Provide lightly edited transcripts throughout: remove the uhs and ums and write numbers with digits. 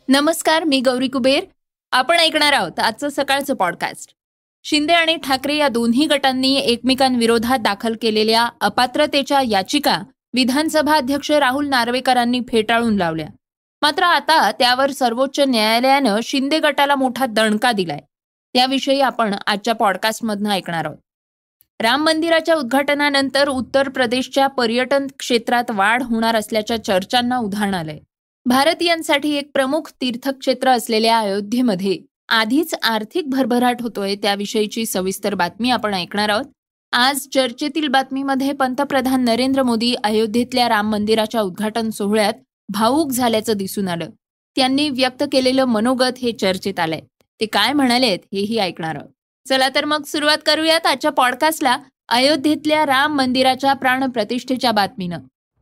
नमस्कार, मी गौरी कुबेर. आपण ऐकणार आहोत आजचं सकाळचं पॉडकास्ट. शिंदे आणि ठाकरे या दोन्ही गटांनी एकमेकांविरोधात दाखल केलेल्या अपात्रतेच्या याचिका विधानसभा अध्यक्ष राहुल नार्वेकरांनी फेटाळून लावल्या. मात्र आता त्यावर सर्वोच्च न्यायालयानं शिंदे गटाला मोठा दणका दिलाय. त्याविषयी आपण आजच्या पॉडकास्टमधनं ऐकणार आहोत. राम मंदिराच्या उद्घाटनानंतर उत्तर प्रदेशच्या पर्यटन क्षेत्रात वाढ होणार असल्याच्या चर्चांना उधाण आलंय. भारतीयांसाठी एक प्रमुख तीर्थक्षेत्र असलेल्या अयोध्येमध्ये आधीच आर्थिक भरभराट होतोय, त्याविषयीची सविस्तर बातमी आपण ऐकणार आहोत. आज चर्चेतील बातमीमध्ये पंतप्रधान नरेंद्र मोदी अयोध्येतल्या राम मंदिराच्या उद्घाटन सोहळ्यात भावूक झाल्याचं दिसून आलं. त्यांनी व्यक्त केलेलं मनोगत हे चर्चेत आलंय. ते काय म्हणालेत हेही ऐकणार आहोत. चला तर मग सुरुवात करूयात आजच्या पॉडकास्टला अयोध्येतल्या राम मंदिराच्या प्राणप्रतिष्ठेच्या बातमीनं.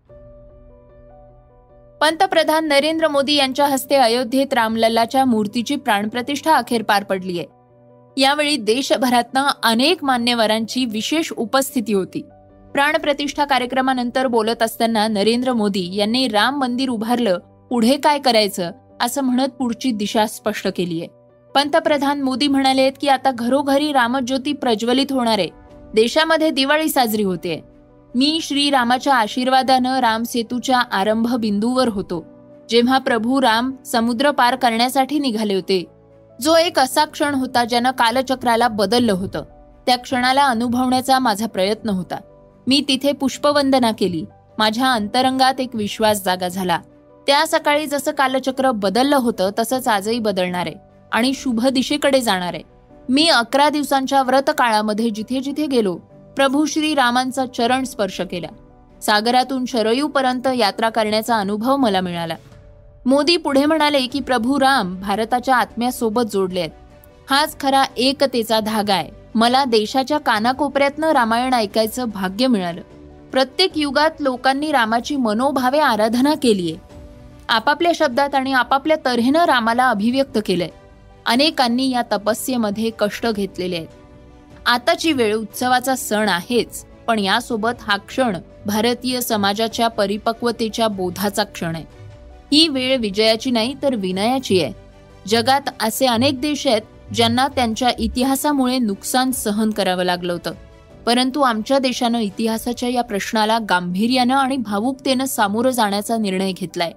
पंतप्रधान नरेंद्र मोदी यांच्या हस्ते अयोध्येत रामलल्लाच्या मूर्तीची प्राणप्रतिष्ठा अखेर पार पडली आहे. यावेळी देशभरातनं अनेक मान्यवरांची विशेष उपस्थिती होती. प्राणप्रतिष्ठा कार्यक्रमानंतर बोलत असताना नरेंद्र मोदी यांनी राम मंदिर उभारलं, पुढे काय करायचं असं म्हणत पुढची दिशा स्पष्ट केली आहे. पंतप्रधान मोदी म्हणालेत की आता घरोघरी रामज्योती प्रज्वलित होणार आहे. देशामध्ये दिवाळी साजरी होते. मी श्रीरामाच्या आशीर्वादानं राम सेतूच्या आरंभ बिंदूवर होतो, जेव्हा प्रभू राम समुद्र पार करण्यासाठी निघाले होते. जो एक असा क्षण होता ज्यानं कालचक्राला बदललं होतं. त्या क्षणाला अनुभवण्याचा माझा प्रयत्न होता. मी तिथे पुष्पवंदना केली. माझ्या अंतरंगात एक विश्वास जागा झाला. त्या सकाळी जसं कालचक्र बदललं होतं तसंच आजही बदलणार आहे आणि शुभ दिशेकडे जाणार आहे. मी 11 दिवसांच्या व्रत काळामध्ये जिथे जिथे गेलो, प्रभू श्री रामांचा चरण स्पर्श केला. सागरातून शरयूपर्यंत यात्रा करण्याचा अनुभव मला मिळाला. मोदी पुढे म्हणाले की प्रभू राम भारताच्या आत्म्यासोबत जोडले आहेत. हाच खरा एकतेचा धागा आहे. मला देशाच्या कानाकोपऱ्यातनं रामायण ऐकायचं भाग्य मिळालं. प्रत्येक युगात लोकांनी रामाची मनोभावे आराधना केलीये. आपापल्या शब्दात आणि आपापल्या तऱ्हेनं रामाला अभिव्यक्त केलंय. अनेकांनी या तपस्येमध्ये कष्ट घेतलेले आहेत. आताची वेळ उत्सवाचा सण आहेच, पण यासोबत हा क्षण भारतीय समाजाच्या परिपक्वतेच्या बोधाचा क्षण आहे. ही वेळ विजयाची नाही तर विनयाची आहे. जगात असे अनेक देश आहेत ज्यांना त्यांच्या इतिहासामुळे नुकसान सहन करावं लागलं होतं, परंतु आमच्या देशानं इतिहासाच्या या प्रश्नाला गांभीर्यानं आणि भावुकतेनं सामोरं जाण्याचा निर्णय घेतलाय.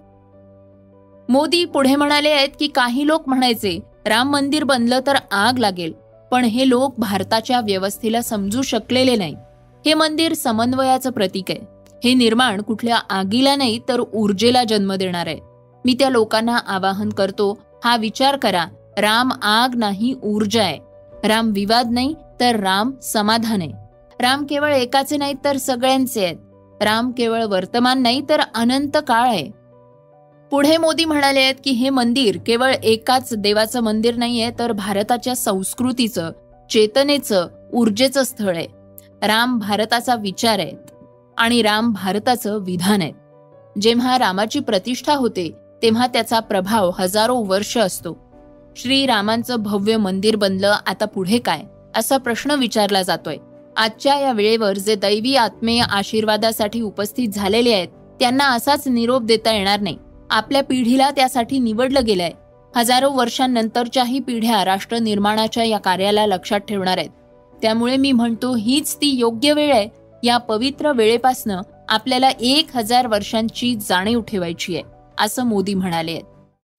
मोदी पुढे म्हणाले आहेत की काही लोक म्हणायचे राम मंदिर बनलं तर आग लागेल, पण हे लोक भारताच्या व्यवस्थेला समजू शकलेले नाही. हे मंदिर समन्वयाचं प्रतीक आहे. हे निर्माण कुठल्या आगीला नाही तर ऊर्जेला जन्म देणार आहे. मी त्या लोकांना आवाहन करतो, हा विचार करा. राम आग नाही, ऊर्जा आहे. राम विवाद नाही तर राम समाधान आहे. राम केवळ एकाचे नाही तर सगळ्यांचे आहेत. राम केवळ वर्तमान नाही तर अनंत काळ आहे. पुढे मोदी म्हणाले आहेत की हे मंदिर केवळ एकाच देवाचं मंदिर नाहीये, तर भारताच्या संस्कृतीचं, चेतनेचं, ऊर्जेचं स्थळ आहे. राम भारताचा विचार आहे आणि राम भारताचं विधान आहे. जेव्हा रामाची प्रतिष्ठा होते तेव्हा त्याचा प्रभाव हजारो वर्ष असतो. श्रीरामांचं भव्य मंदिर बनलं, आता पुढे काय असा प्रश्न विचारला जातोय. आजच्या या वेळेवर जे दैवी आत्मेय आशीर्वादासाठी उपस्थित झालेले आहेत त्यांना असाच निरोप देता येणार नाही. आपल्या पिढीला त्यासाठी निवडलं गेलंय. हजारो वर्षांनंतरच्याही पिढ्या राष्ट्र निर्माणाच्या या कार्याला लक्षात ठेवणार आहेत. त्यामुळे मी म्हणतो हीच ती योग्य वेळ आहे. या पवित्र वेळेपासनं आपल्याला 1000 वर्षांची जाणीव ठेवायची आहे, असं मोदी म्हणाले आहेत.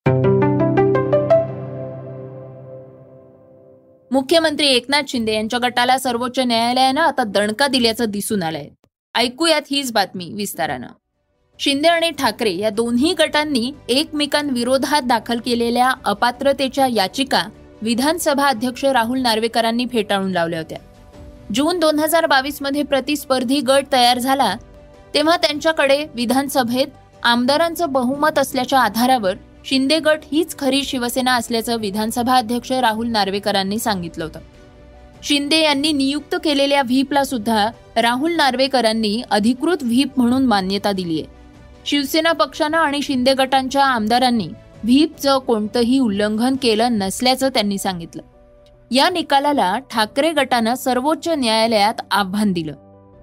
मुख्यमंत्री एकनाथ शिंदे यांच्या गटाला सर्वोच्च न्यायालयानं आता दणका दिल्याचं दिसून आलंय. ऐकूयात हीच बातमी विस्तारानं. शिंदे आणि ठाकरे या दोन्ही गटांनी एकमेकांविरोधात दाखल केलेल्या अपात्रतेच्या याचिका विधानसभा अध्यक्ष राहुल नार्वेकरांनी फेटाळून लावल्या होत्या. जून 2022 मध्ये प्रतिस्पर्धी गट तयार झाला तेव्हा त्यांच्याकडे विधानसभेत आमदारांचं बहुमत असल्याच्या आधारावर शिंदे गट हीच खरी शिवसेना असल्याचं विधानसभा अध्यक्ष राहुल नार्वेकरांनी सांगितलं होतं. शिंदे यांनी नियुक्त केलेल्या व्हीपला सुद्धा राहुल नार्वेकरांनी अधिकृत व्हीप म्हणून मान्यता दिली आहे. शिवसेना पक्षानं आणि शिंदे गटांच्या आमदारांनी व्हीपचं कोणतंही उल्लंघन केलं नसल्याचं त्यांनी सांगितलं. या निकालाला ठाकरे गटानं सर्वोच्च न्यायालयात आव्हान दिलं.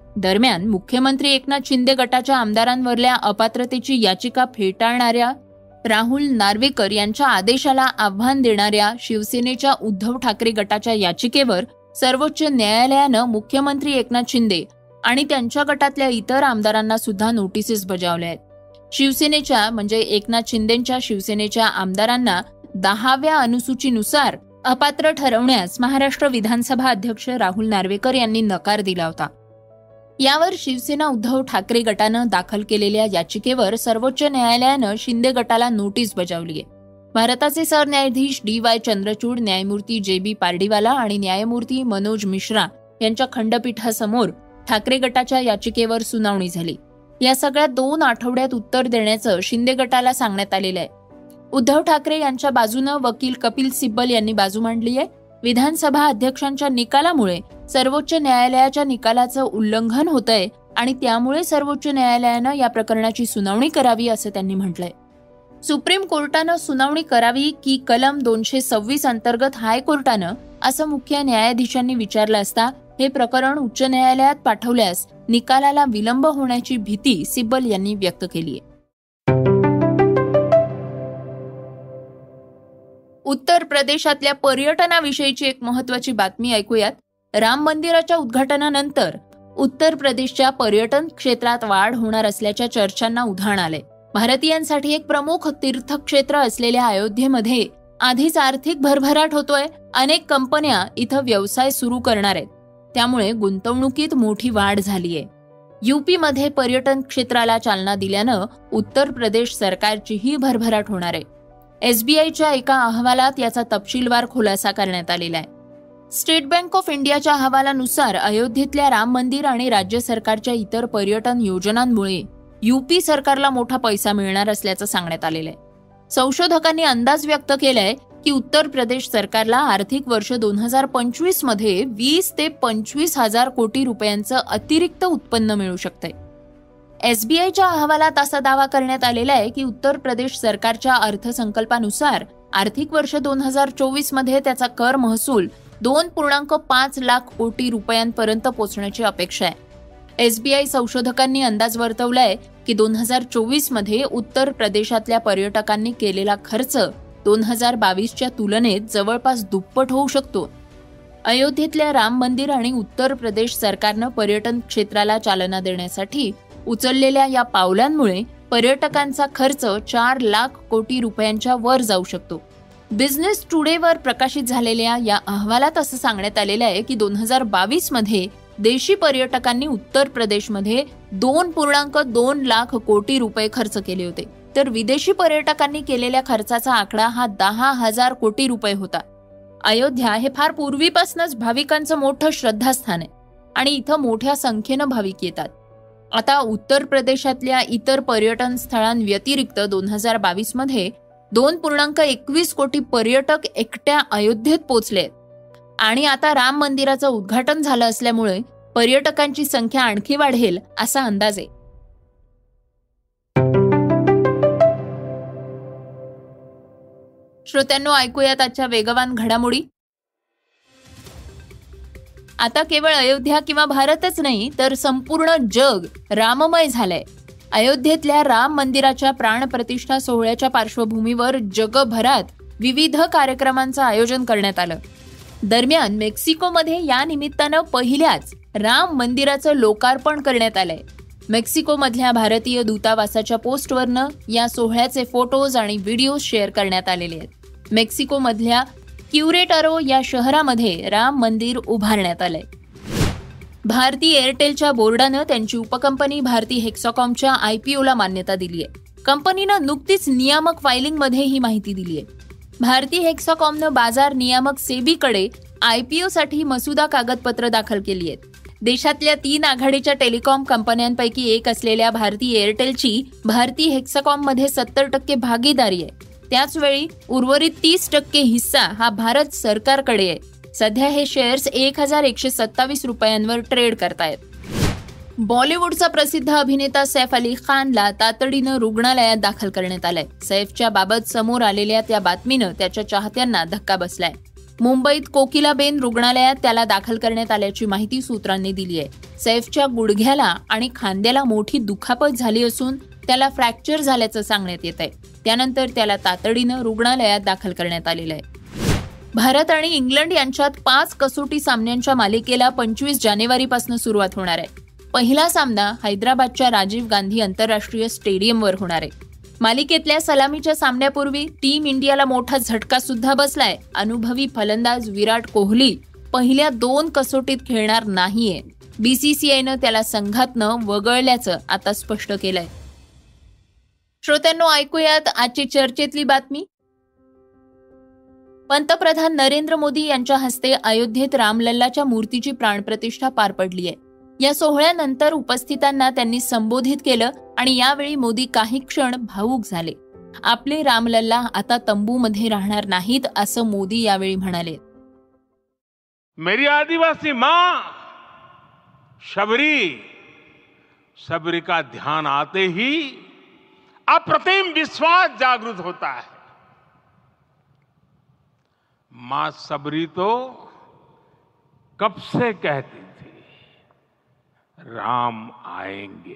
दरम्यान मुख्यमंत्री एकनाथ शिंदे गटाच्या आमदारांवरल्या अपात्रतेची याचिका फेटाळणाऱ्या राहुल नार्वेकर यांच्या आदेशाला आव्हान देणाऱ्या शिवसेनेच्या उद्धव ठाकरे गटाच्या याचिकेवर सर्वोच्च न्यायालयानं मुख्यमंत्री एकनाथ शिंदे आणि त्यांच्या गटातल्या इतर आमदारांना सुद्धा नोटिसेस बजावल्या आहेत. शिवसेनेच्या म्हणजे एकनाथ शिंदेंच्या शिवसेनेच्या आमदारांना 10व्या अनुसूचीनुसार अपात्र ठरवण्यास महाराष्ट्र विधानसभा अध्यक्ष राहुल नार्वेकर यांनी नकार दिला होता. यावर शिवसेना उद्धव ठाकरे गटानं दाखल केलेल्या याचिकेवर सर्वोच्च न्यायालयानं शिंदे गटाला नोटीस बजावली आहे. भारताचे सरन्यायाधीश DY चंद्रचूड, न्यायमूर्ती JB पार्डीवाला आणि न्यायमूर्ती मनोज मिश्रा यांच्या खंडपीठासमोर ठाकरे गटाच्या याचिकेवर सुनावणी झाली. या सगळ्या 2 आठवड्यात उत्तर देण्याचं शिंदे गटाला सांगण्यात आलेलं आहे. उद्धव ठाकरे यांच्या बाजूनं वकील कपिल सिब्बल यांनी बाजू मांडली आहे. विधानसभा अध्यक्षांच्या निकालामुळे सर्वोच्च न्यायालयाच्या निकालाचं उल्लंघन होतंय आणि त्यामुळे सर्वोच्च न्यायालयानं या प्रकरणाची सुनावणी करावी असं त्यांनी म्हटलंय. सुप्रीम कोर्टानं सुनावणी करावी की कलम 226 अंतर्गत हायकोर्टानं असं मुख्य न्यायाधीशांनी विचारलं असता हे प्रकरण उच्च न्यायालयात पाठवल्यास निकालाला विलंब होण्याची भीती सिब्बल यांनी व्यक्त केली आहे. उत्तर प्रदेशातल्या पर्यटनाविषयीची एक महत्त्वाची बातमी ऐकूयात. राम मंदिराच्या उद्घाटनानंतर उत्तर प्रदेशच्या पर्यटन क्षेत्रात वाढ होणार असल्याच्या चर्चांना उधाण आलंय. भारतीयांसाठी एक प्रमुख तीर्थक्षेत्र असलेल्या अयोध्येमध्ये आधीच आर्थिक भरभराट होतोय. अनेक कंपन्या इथं व्यवसाय सुरू करणार आहेत. त्यामुळे गुंतवणुकीत मोठी वाढ झालीय. UP-मध्ये पर्यटन क्षेत्राला चालना दिल्यानं उत्तर प्रदेश सरकारचीही भरभराट होणार आहे. SBIच्या एका अहवालात याचा तपशीलवार खुलासा करण्यात आलेला आहे. स्टेट बँक ऑफ इंडियाच्या अहवालानुसार अयोध्येतल्या राम मंदिर आणि राज्य सरकारच्या इतर पर्यटन योजनांमुळे UP सरकारला मोठा पैसा मिळणार असल्याचं सांगण्यात आलेलं आहे. संशोधकांनी अंदाज व्यक्त केलाय की उत्तर प्रदेश सरकारला आर्थिक वर्ष 2025 मध्ये 20 ते 25 हजार कोटी रुपयांचं अतिरिक्त उत्पन्न मिळू शकतंय. SBIच्या अहवालात असा दावा करण्यात आलेला आहे की उत्तर प्रदेश सरकारच्या अर्थसंकल्पानुसार आर्थिक वर्ष 2024 मध्ये त्याचा कर महसूल 2.5 लाख कोटी रुपयांपर्यंत पोहोचण्याची अपेक्षा आहे. SBI संशोधकांनी अंदाज वर्तवलाय की 2024 मध्ये उत्तर प्रदेशातल्या पर्यटकांनी केलेला खर्च 2022च्या तुलनेत जवळपास दुप्पट होऊ शकतो. अयोध्येतल्या राम मंदिर आणि उत्तर प्रदेश सरकारनं पर्यटन क्षेत्राला चालना देण्यासाठी उचललेल्या या पावलांमुळे पर्यटकांचा खर्च 4 लाख कोटी रुपयांच्या वर जाऊ शकतो. बिझनेस टुडेवर प्रकाशित झालेल्या या अहवालात असं सांगण्यात आलेलं आहे की 2022 मध्ये देशी पर्यटकांनी उत्तर प्रदेशमध्ये 2.2 लाख कोटी रुपये खर्च केले होते, तर विदेशी पर्यटकांनी केलेल्या खर्चाचा आकडा हा 10,000 कोटी रुपये होता. अयोध्या हे फार पूर्वीपासूनच भाविकांचं मोठं श्रद्धास्थान आहे आणि इथं मोठ्या संख्येनं भाविक येतात. आता उत्तर प्रदेशातल्या इतर पर्यटन स्थळांव्यतिरिक्त 2022 मध्ये 2.21 कोटी पर्यटक एकट्या अयोध्येत पोहोचले आणि आता राम मंदिराचं उद्घाटन झालं असल्यामुळे पर्यटकांची संख्या आणखी वाढेल असा अंदाज आहे. श्रोत्यांनो, ऐकूयात आजच्या वेगवान घडामोडी. आता केवळ अयोध्या किंवा भारतच नाही तर संपूर्ण जग राममय झालंय. अयोध्येतल्या राम मंदिराच्या प्राणप्रतिष्ठा सोहळ्याच्या पार्श्वभूमीवर जगभरात विविध कार्यक्रमांचं आयोजन करण्यात आलं. दरम्यान मेक्सिकोमध्ये या निमित्तानं पहिल्याच राम मंदिराचं लोकार्पण करण्यात आलंय. मेक्सिकोमधल्या भारतीय दूतावासाच्या पोस्टवरनं या सोहळ्याचे फोटोज आणि व्हिडिओज शेअर करण्यात आलेले आहेत. मेक्सिकोमधल्या क्युरेटारो या शहरामध्ये राम मंदिर उभारण्यात आलंय. भारती एअरटेलच्या बोर्डानं त्यांची उपकंपनी भारती हेक्साकॉमच्या IPOला मान्यता दिली आहे. कंपनीनं नुकतीच नियामक फायलिंगमध्ये ही माहिती दिली आहे. भारती हेक्साकॉमनं बाजार नियामक सेबीकडे IPOसाठी मसुदा कागदपत्र दाखल केली आहेत. देशातल्या 3 आघाडीच्या टेलिकॉम कंपन्यांपैकी एक असलेल्या भारती एअरटेलची भारती हेक्साकॉममध्ये 70% भागीदारी आहे. त्याचवेळी उर्वरित 30% हिस्सा हा भारत सरकारकडे आहे. सध्या हे शेअर्स 1,127 रुपयांवर ट्रेड करतायत. बॉलिवूडचा प्रसिद्ध अभिनेता सैफ अली खानला तातडीनं रुग्णालयात दाखल करण्यात आलंय. सैफच्या बाबत समोर आलेल्या त्या बातमीनं त्याच्या चाहत्यांना धक्का बसलाय. मुंबईत कोकिलाबेन रुग्णालयात त्याला दाखल करण्यात आल्याची माहिती सूत्रांनी दिली आहे. सैफच्या गुडघ्याला आणि खांद्याला मोठी दुखापत झाली असून त्याला फ्रॅक्चर झाल्याचं सांगण्यात येत आहे. त्यानंतर त्याला तातडीनं रुग्णालयात दाखल करण्यात आलेलं आहे. भारत आणि इंग्लंड यांच्यात 5 कसोटी सामन्यांच्या मालिकेला 25 जानेवारीपासून सुरुवात होणार आहे. पहिला सामना हैदराबादच्या राजीव गांधी आंतरराष्ट्रीय स्टेडियमवर होणार आहे. मालिकेतल्या सलामीच्या सामन्यापूर्वी टीम इंडियाला मोठा झटका सुद्धा बसलाय. अनुभवी फलंदाज विराट कोहली पहिल्या 2 कसोटीत खेळणार नाहीये. बीसीसीआयनं त्याला संघातनं वगळल्याचं आता स्पष्ट केलंय. श्रोत्यांनो, ऐकूयात आजची चर्चेतली बातमी. पंतप्रधान नरेंद्र मोदी यांच्या हस्ते अयोध्येत रामलल्लाच्या मूर्तीची प्राणप्रतिष्ठा पार पडली आहे. या सोहळ्यानंतर उपस्थितांना त्यांनी संबोधित केलं आणि यावेळी मोदी काही क्षण भावूक झाले. आपले रामलल्ला आता तंबूमध्ये राहणार नाहीत असं मोदी यावेळी म्हणाले. मेरी आदिवासी मां शबरी का ध्यान आते ही अप्रतिम विश्वास जागृत होता है. मां शबरी तो कब से कहती थी राम आएंगे.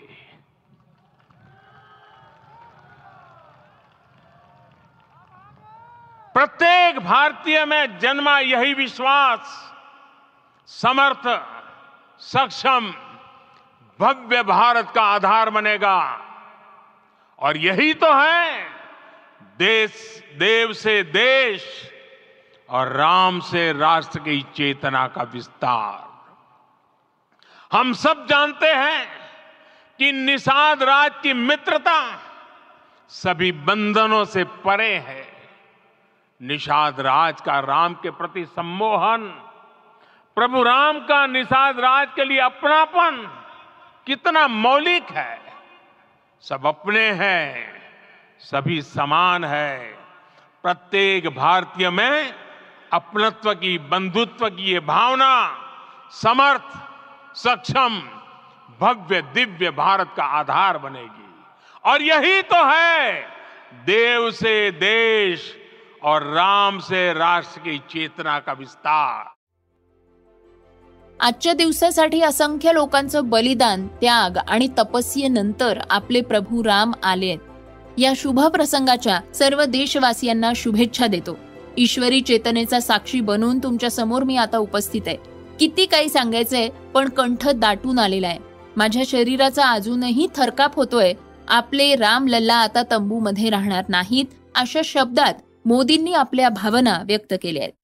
प्रत्येक भारतीय में जन्मा यही विश्वास समर्थ, सक्षम, भव्य भारत का आधार बनेगा. और यही तो है देव से देश और राम से राष्ट्र की चेतना का विस्तार. हम सब जानते हैं कि निषाद राज की मित्रता सभी बंधनों से परे है. निषाद राज का राम के प्रति सम्मोहन, प्रभु राम का निषाद राज के लिए अपनापन कितना मौलिक है. सब अपने हैं, सभी समान है. प्रत्येक भारतीय में अपनत्व की, बंधुत्व की ये भावना समर्थ, सक्षम, भव्य, दिव्य भारत का आधार बनेगी. और यही तो है देव से देश और राम से राष्ट्र की चेतना का विस्तार. आजच्या दिवसासाठी असंख्य लोकांचं बलिदान, त्याग आणि तपस्येनंतर आपले प्रभू राम आलेत. या शुभ प्रसंगाच्या सर्व देशवासियांना शुभेच्छा देतो. ईश्वरी चेतनेचा साक्षी बनून तुमच्या समोर मी आता उपस्थित आहे. किती काही सांगायचंय, पण कंठ दाटून आलेला आहे. माझ्या शरीराचा अजूनही थरकाप होतोय. आपले रामलल्ला आता तंबूमध्ये राहणार नाहीत, अशा शब्दात मोदींनी आपल्या भावना व्यक्त केल्या आहेत.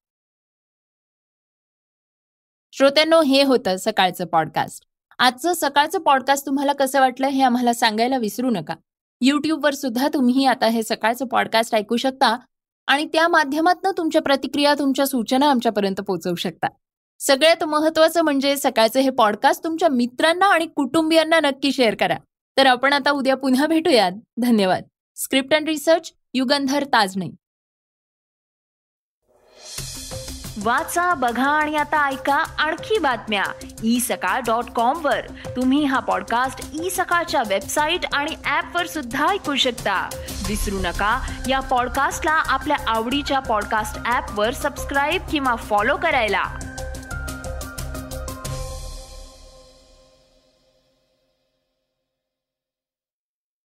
श्रोत्यांनो, हे होतं सकाळचं पॉडकास्ट. आजचं सकाळचं पॉडकास्ट तुम्हाला कसं वाटलं हे आम्हाला सांगायला विसरू नका. युट्यूबवर सुद्धा तुम्ही आता हे सकाळचं पॉडकास्ट ऐकू शकता आणि त्या माध्यमातून तुमच्या प्रतिक्रिया, तुमच्या सूचना आमच्यापर्यंत पोहोचवू शकता. सगळ्यात महत्त्वाचं म्हणजे सकाळचं हे पॉडकास्ट तुमच्या मित्रांना आणि कुटुंबियांना नक्की शेअर करा. तर आपण आता उद्या पुन्हा भेटूयात. धन्यवाद. Script and research Yugandhar Tajane. वाचा, बघा आणि आता ऐका आणखी बातम्या isakal.com वर. तुम्ही हा पॉडकास्ट isakal वेबसाईट आणि ऍपवर सुद्धा ऐकू शकता. विसरू नका, या पॉडकास्टला आपल्या आवडीच्या पॉडकास्ट ऍपवर सबस्क्राईब किंवा फॉलो करायला.